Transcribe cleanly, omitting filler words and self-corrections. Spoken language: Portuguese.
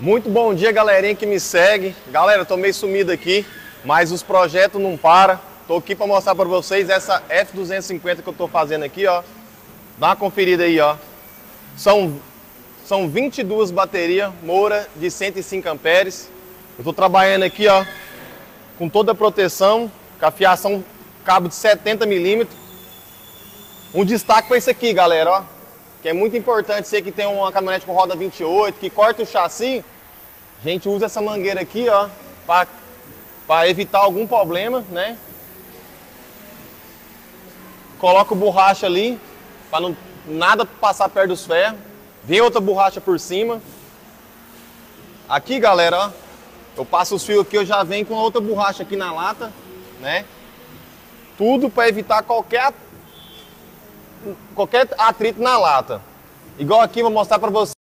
Muito bom dia, galerinha que me segue. Galera, tô meio sumido aqui, mas os projetos não param. Tô aqui para mostrar para vocês essa F250 que eu tô fazendo aqui, ó. Dá uma conferida aí, ó. São 22 baterias Moura de 105 amperes. Eu tô trabalhando aqui, ó, com toda a proteção, com a fiação cabo de 70 milímetros. Um destaque para isso aqui, galera, ó, que é muito importante. Você que tem uma caminhonete com roda 28, que corta o chassi, a gente usa essa mangueira aqui, ó, para evitar algum problema, né? Coloca o borracha ali, para nada passar perto dos ferros. Vem outra borracha por cima. Aqui, galera, ó, eu passo os fios aqui, eu já venho com outra borracha aqui na lata, né? Tudo para evitar qualquer atrito na lata. Igual aqui, vou mostrar para vocês.